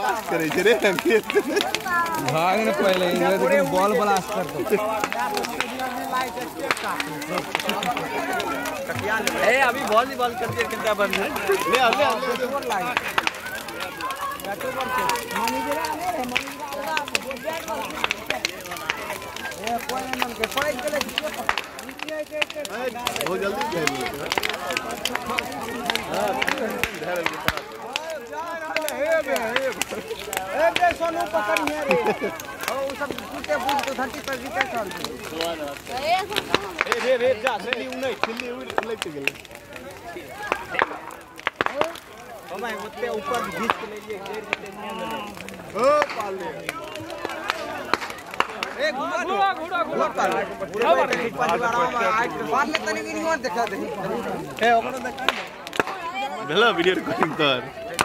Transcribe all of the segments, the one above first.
करे रे अंकित भाग ने पहले इधर बॉल ब्लास्ट करतो ए अभी वॉलीबॉल कर दिया कितना बंद है ले आ बहुत जल्दी खेल सोनू पकड़िए रे ओ सब टूटे बुझ तो धरती पर गिरे चल रे जा खिल्ली उलट गेल ओ भाई ओते ऊपर घिस के ले लिए घेर के ओ पाले ए घुड़ा बार ले तनी की नहीं देखा दे ए ओकरो देख भेला वीडियो रिकॉर्डिंग कर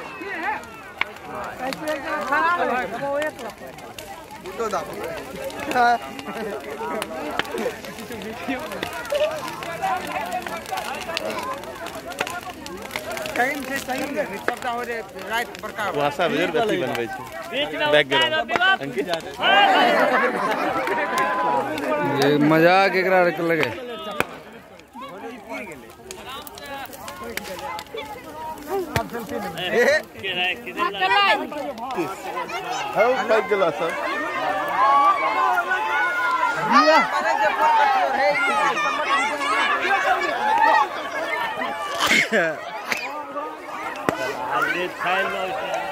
तो दा टाइम से सही है सबटा हो रे राइट बड़का भाषा बेर बेसी बनबै छै बैकग्राउंड अंकित ये मजाक एकरा लगे हाउ बैक गेला सब ये फाइल